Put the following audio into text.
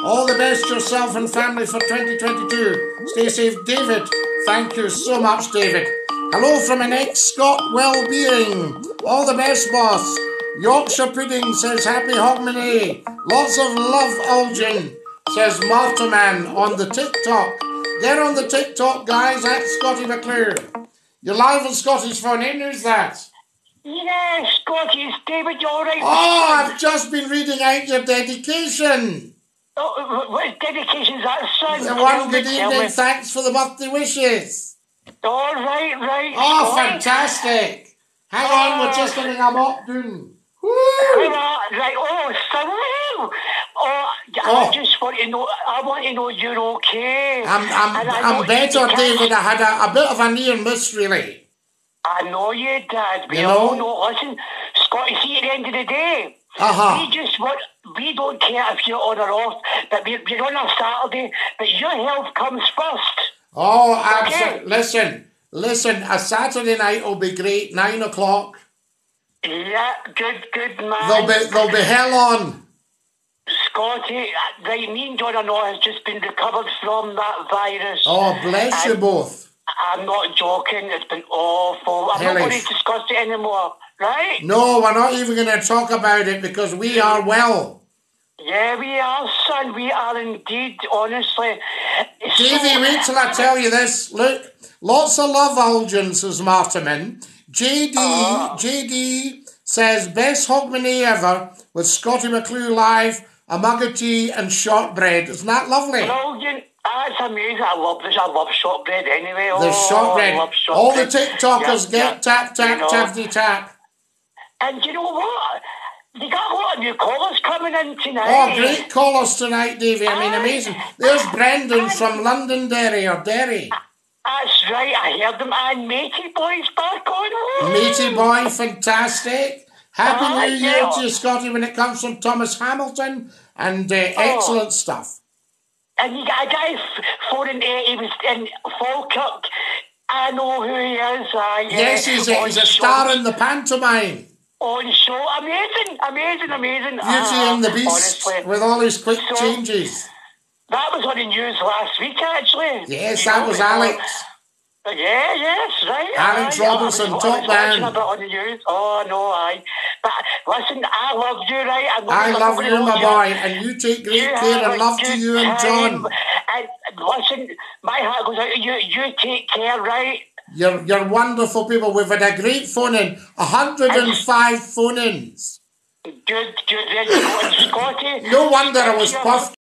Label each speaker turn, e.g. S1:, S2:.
S1: All the best yourself and family for 2022. Stay safe, David. Thank you so much, David. Hello from an ex-Scot Wellbeing. All the best, boss. Yorkshire Pudding says happy Hogmanay. Lots of love, Algin, says Martaman on the TikTok. Get on the TikTok, guys, at Scottie McClure. You're live on Scotty's phone in. Who's that?
S2: Yes, Scotty, it's David, you alright?
S1: Oh, I've just been reading out your dedication.
S2: Oh, what dedication's that, son?
S1: The one, good evening, thanks for the birthday wishes.
S2: All right.
S1: Oh,
S2: Scotty.
S1: fantastic. Hang on, we're just getting a mop doing. Woo!
S2: Right, son. I just want to know, you're okay.
S1: I'm better, David. I had a bit of a near miss, really.
S2: I know you did.
S1: You know?
S2: No, listen, Scotty, see, at the end of the day, we don't care if you're on or off, but we're on a Saturday, but your health comes first.
S1: Oh, absolutely. Okay. Listen, a Saturday night will be great, 9 o'clock.
S2: Yeah, good man.
S1: They'll be hell on.
S2: Scotty, right, me and John Arnott has just been recovered from that virus.
S1: Oh, bless you both.
S2: I'm not joking, it's been awful. I'm not going to discuss it anymore, right?
S1: No, we're not even going to talk about it because we are well.
S2: Yeah, we are, son. We are indeed, honestly.
S1: Davey, wait till I tell you this. Look, lots of love, Algin, says Martiman. JD says, best Hogmanay ever with Scottie McClure live, a mug of tea and shortbread. Isn't that lovely?
S2: Brilliant. That's amazing. I love this. I love shortbread anyway.
S1: The shortbread.
S2: I love shortbread.
S1: All the TikTokers get tap, tappity tap.
S2: And you know what? They got a lot of new callers coming in tonight.
S1: Oh, great callers tonight, Davey. I mean, amazing. There's Brendan from Londonderry or Derry.
S2: That's right. I heard them. And Matey Boy's back on.
S1: Matey Boy, fantastic. Happy New Year to you, Scotty, when it comes from Thomas Hamilton. And excellent stuff.
S2: And you got a guy phoning, he was in Falkirk. I know who he is.
S1: Yes, he's a star in the pantomime.
S2: On show, amazing.
S1: Beauty and the Beast, honestly, with all his quick changes.
S2: That was on the news last week, actually.
S1: Yes, that was Alex.
S2: Yes, right.
S1: Alex Robinson, top man.
S2: On the news. Oh, no, But listen, I love you, right?
S1: I love you, my boy, and you take great care, and love to you and John.
S2: And listen, my heart goes out to you. You take care, right?
S1: You're wonderful people. We've had a great phone-in. 105 phone-ins.
S2: Good. Then you go on Scotty.
S1: No wonder I was puffed.